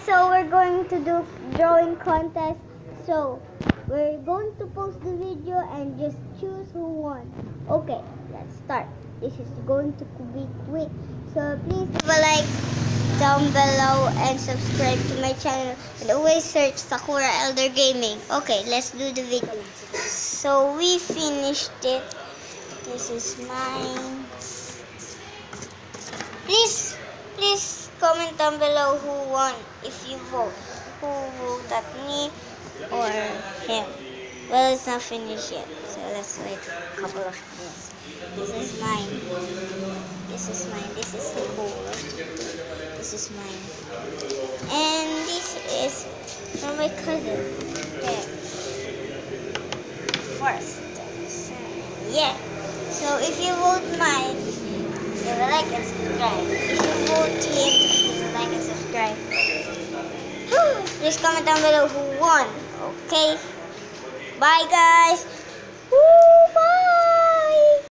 so we're going to do drawing contest. So we're going to post the video and just choose who won. Okay, let's start. This is going to be quick. So please leave a like down below and subscribe to my channel. And always search Sakura Elder Gaming. Okay, let's do the video. So we finished it. This is mine. Please comment down below who won if you vote. Who voted at me or him? Well, it's not finished yet, so let's wait for a couple of minutes. This is mine. This is mine. This is cool. This is mine. And this is from my cousin. There. First. Yeah. So if you vote mine, leave a like and subscribe. If you vote him, leave a like and subscribe. Please comment down below who won. Okay. Bye guys.